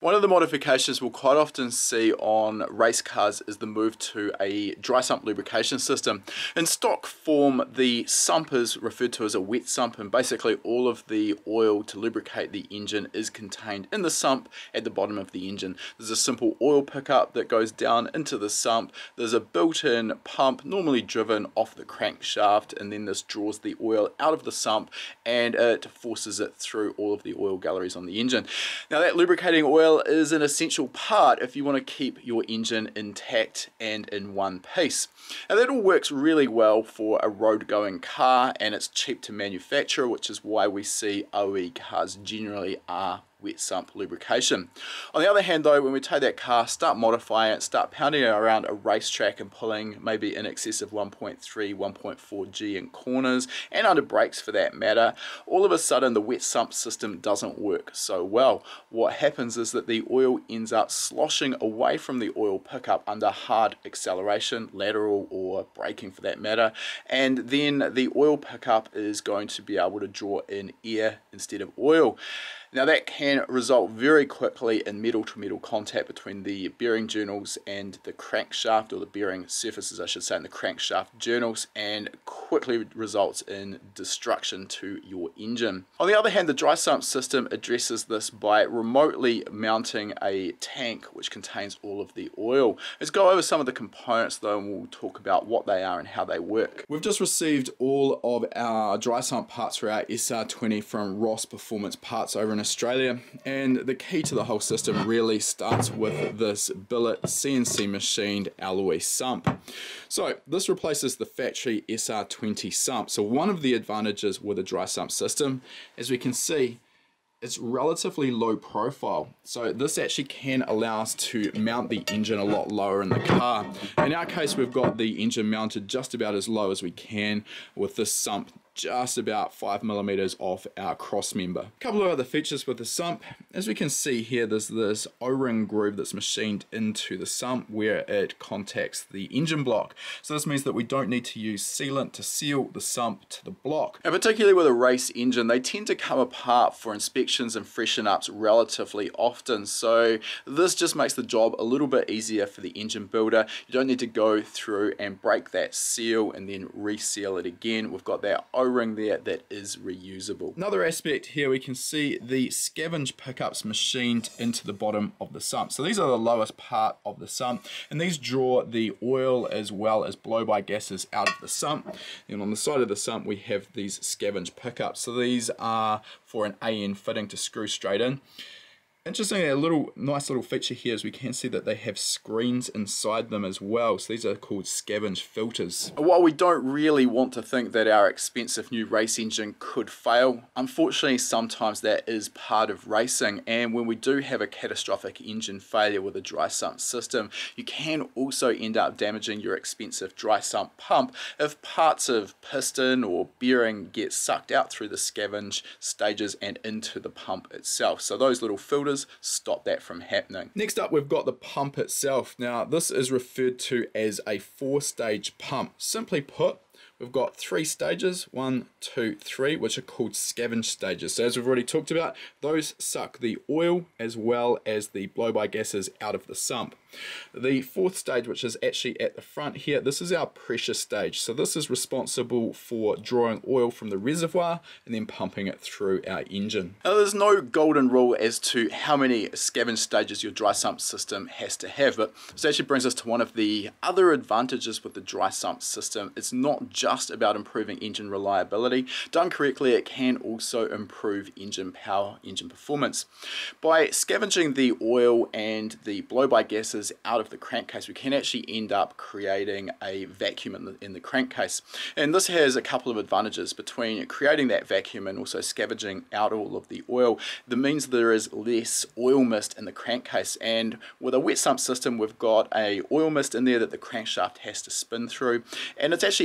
One of the modifications we'll quite often see on race cars is the move to a dry sump lubrication system. In stock form, the sump is referred to as a wet sump, and basically all of the oil to lubricate the engine is contained in the sump at the bottom of the engine. There's a simple oil pickup that goes down into the sump. There's a built-in pump normally driven off the crankshaft, and then this draws the oil out of the sump and it forces it through all of the oil galleries on the engine. Now that lubricating oil is an essential part if you want to keep your engine intact and in one piece. Now that all works really well for a road going car, and it's cheap to manufacture, which is why we see OE cars generally are wet sump lubrication. On the other hand though, when we take that car, start modifying it, start pounding it around a racetrack and pulling maybe in excess of 1.3, 1.4 G in corners and under brakes for that matter, all of a sudden the wet sump system doesn't work so well. What happens is that the oil ends up sloshing away from the oil pickup under hard acceleration, lateral or braking for that matter, and then the oil pickup is going to be able to draw in air instead of oil. Now that can result very quickly in metal-to-metal contact between the bearing journals and the crankshaft, or the bearing surfaces I should say, in the crankshaft journals, and quickly results in destruction to your engine. On the other hand, the dry sump system addresses this by remotely mounting a tank which contains all of the oil. Let's go over some of the components though, and we'll talk about what they are and how they work. We've just received all of our dry sump parts for our SR20 from Ross Performance Parts over in Australia, and the key to the whole system really starts with this billet CNC machined alloy sump. So this replaces the factory SR20 sump. So one of the advantages with a dry sump system, as we can see, it's relatively low profile, so this actually can allow us to mount the engine a lot lower in the car. In our case, we've got the engine mounted just about as low as we can, with this sump just about 5mm off our cross member. A couple of other features with the sump, as we can see here, there's this O-ring groove that's machined into the sump where it contacts the engine block. So this means that we don't need to use sealant to seal the sump to the block. And particularly with a race engine, they tend to come apart for inspections and freshen ups relatively often. So this just makes the job a little bit easier for the engine builder. You don't need to go through and break that seal and then reseal it again. We've got that O-ring there that is reusable. Another aspect here, we can see the Scavenge Pick-ups machined into the bottom of the sump. So these are the lowest part of the sump, and these draw the oil as well as blow-by gases out of the sump. And on the side of the sump we have these Scavenge Pick-ups. So these are for an AN fitting to screw straight in. Interestingly, a nice little feature here is we can see that they have screens inside them as well. So these are called Scavenge filters. While we don't really want to think that our expensive new race engine could fail, unfortunately sometimes that is part of racing, and when we do have a catastrophic engine failure with a dry sump system, you can also end up damaging your expensive dry sump pump if parts of piston or bearing get sucked out through the scavenge stages and into the pump itself. So those little filters stop that from happening. Next up, we've got the pump itself. Now this is referred to as a 4-stage pump. Simply put, we've got 3 stages, 1, 2, 3, which are called scavenge stages. So as we've already talked about, those suck the oil as well as the blow-by gases out of the sump. The 4th stage, which is actually at the front here, this is our pressure stage. So this is responsible for drawing oil from the reservoir and then pumping it through our engine. Now there's no golden rule as to how many scavenge stages your dry sump system has to have, but this actually brings us to one of the other advantages with the dry sump system. It's not just about improving engine reliability. Done correctly, it can also improve engine power, engine performance. By scavenging the oil and the blow-by gases out of the crankcase, we can actually end up creating a vacuum in the crankcase. And this has a couple of advantages between creating that vacuum and also scavenging out all of the oil. That means there is less oil mist in the crankcase, and with a wet sump system we've got a oil mist in there that the crankshaft has to spin through, and it's actually harder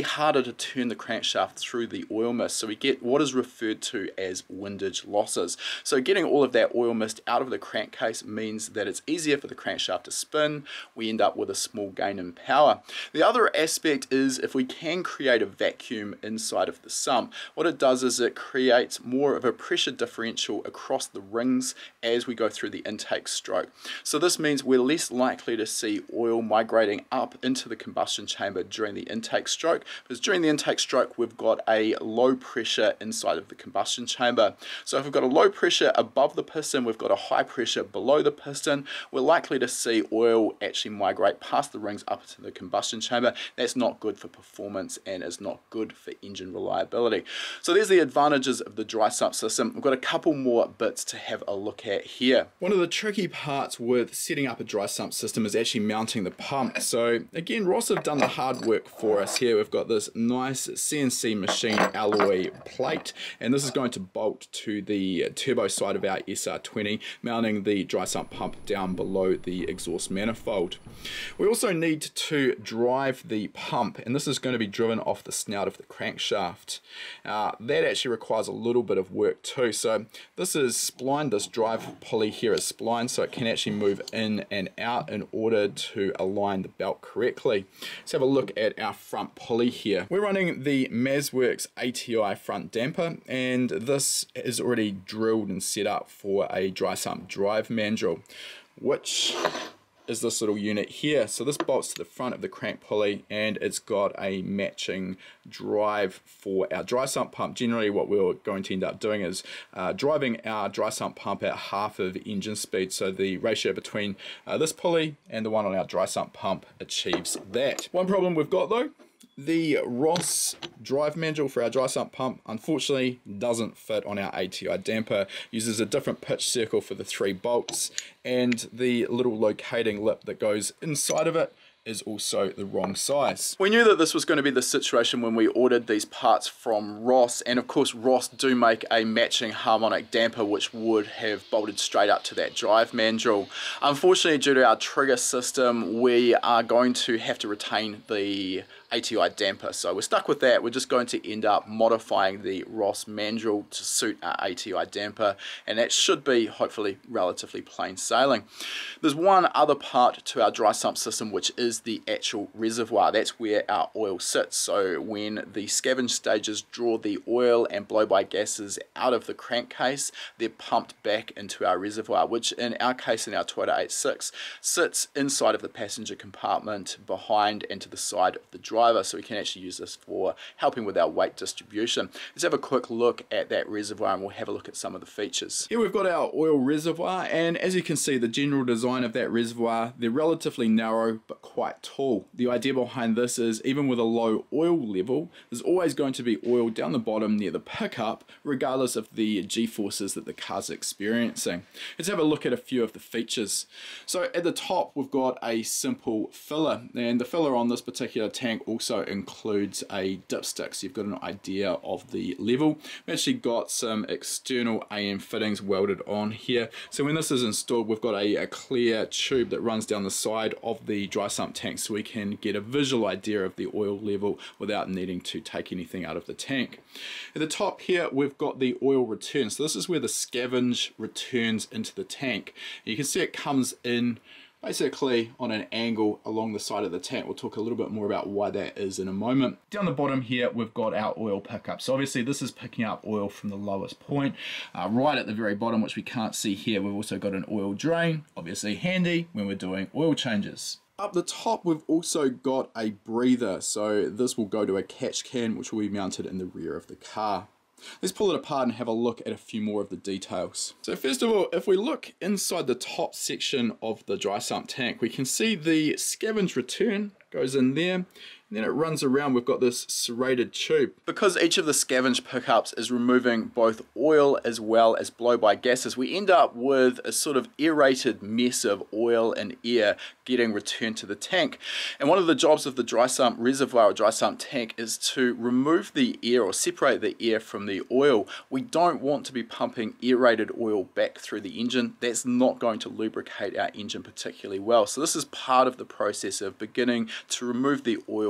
to turn the crankshaft through the oil mist, so we get what is referred to as windage losses. So getting all of that oil mist out of the crankcase means that it's easier for the crankshaft to spin. We end up with a small gain in power. The other aspect is if we can create a vacuum inside of the sump, what it does is it creates more of a pressure differential across the rings as we go through the intake stroke. So this means we're less likely to see oil migrating up into the combustion chamber during the intake stroke, because during the intake stroke we've got a low pressure inside of the combustion chamber. So if we've got a low pressure above the piston, we've got a high pressure below the piston, we're likely to see oil actually migrate past the rings up into the combustion chamber. That's not good for performance and is not good for engine reliability. So there's the advantages of the dry sump system. We've got a couple more bits to have a look at here. One of the tricky parts with setting up a dry sump system is actually mounting the pump. So again, Ross have done the hard work for us here. We've got this nice CNC machine alloy plate, and this is going to bolt to the turbo side of our SR20, mounting the dry sump pump down below the exhaust manifold. We also need to drive the pump, and this is going to be driven off the snout of the crankshaft. That actually requires a little bit of work too. So this is splined, this drive pulley here is splined, so it can actually move in and out in order to align the belt correctly. Let's have a look at our front pulley here. We're running the Mazworx ATI front damper, and this is already drilled and set up for a dry sump drive mandrel, which is this little unit here. So this bolts to the front of the crank pulley, and it's got a matching drive for our dry sump pump. Generally what we're going to end up doing is driving our dry sump pump at half of engine speed, so the ratio between this pulley and the one on our dry sump pump achieves that. One problem we've got though, the Ross drive mandrel for our dry sump pump unfortunately doesn't fit on our ATI damper. Uses a different pitch circle for the 3 bolts, and the little locating lip that goes inside of it is also the wrong size. We knew that this was going to be the situation when we ordered these parts from Ross, and of course Ross do make a matching harmonic damper which would have bolted straight up to that drive mandrel. Unfortunately, due to our trigger system, we are going to have to retain the ATI damper, so we're stuck with that. We're just going to end up modifying the Ross mandrel to suit our ATI damper, and that should be hopefully relatively plain sailing. There's one other part to our dry sump system, which is the actual reservoir. That's where our oil sits. So when the scavenge stages draw the oil and blow-by gases out of the crankcase, they're pumped back into our reservoir, which in our case, in our Toyota 86, sits inside of the passenger compartment behind and to the side of the driver, so we can actually use this for helping with our weight distribution. Let's have a quick look at that reservoir and we'll have a look at some of the features. Here we've got our oil reservoir, and as you can see, the general design of that reservoir, they're relatively narrow but quite tall. The idea behind this is even with a low oil level, there's always going to be oil down the bottom near the pickup, regardless of the G-forces that the car's experiencing. Let's have a look at a few of the features. So at the top, we've got a simple filler, and the filler on this particular tank also includes a dipstick, so you've got an idea of the level. We've actually got some external AM fittings welded on here, so when this is installed, we've got a clear tube that runs down the side of the dry sump tank, so we can get a visual idea of the oil level without needing to take anything out of the tank. At the top here, we've got the oil return, so this is where the scavenge returns into the tank. You can see it comes in basically on an angle along the side of the tank. We'll talk a little bit more about why that is in a moment. Down the bottom here, we've got our oil pickup. So obviously this is picking up oil from the lowest point. Right at the very bottom, which we can't see here, we've also got an oil drain, obviously handy when we're doing oil changes. Up the top, we've also got a breather. So this will go to a catch can, which will be mounted in the rear of the car. Let's pull it apart and have a look at a few more of the details. So first of all, if we look inside the top section of the dry sump tank, we can see the scavenge return goes in there, and then it runs around. We've got this serrated tube. Because each of the scavenge pickups is removing both oil as well as blow-by gases, we end up with a sort of aerated mess of oil and air getting returned to the tank. And one of the jobs of the dry sump reservoir or dry sump tank is to remove the air or separate the air from the oil. We don't want to be pumping aerated oil back through the engine. That's not going to lubricate our engine particularly well. So this is part of the process of beginning to remove the oil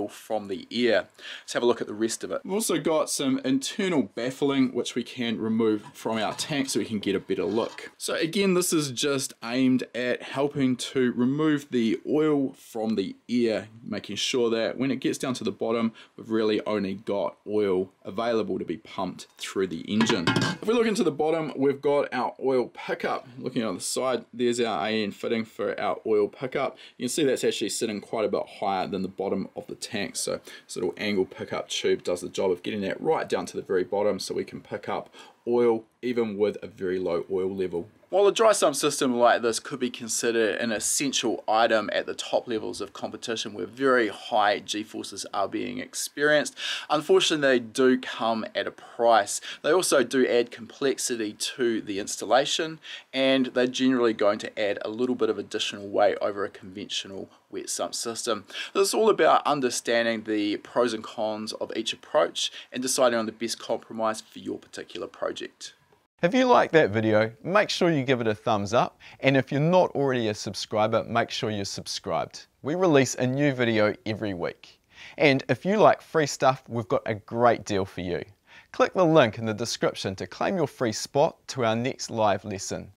from the air. Let's have a look at the rest of it. We've also got some internal baffling which we can remove from our tank so we can get a better look. So again, this is just aimed at helping to remove the oil from the air, making sure that when it gets down to the bottom, we've really only got oil available to be pumped through the engine. If we look into the bottom, we've got our oil pickup. Looking on the side, there's our AN fitting for our oil pickup. You can see that's actually sitting quite a bit higher than the bottom of the tank. So this little angle pickup tube does the job of getting that right down to the very bottom so we can pick up oil even with a very low oil level. While a dry sump system like this could be considered an essential item at the top levels of competition where very high G-forces are being experienced, unfortunately they do come at a price. They also do add complexity to the installation, and they're generally going to add a little bit of additional weight over a conventional wet sump system. This is all about understanding the pros and cons of each approach and deciding on the best compromise for your particular project. If you like that video, make sure you give it a thumbs up, and if you're not already a subscriber, make sure you're subscribed. We release a new video every week. And if you like free stuff, we've got a great deal for you. Click the link in the description to claim your free spot to our next live lesson.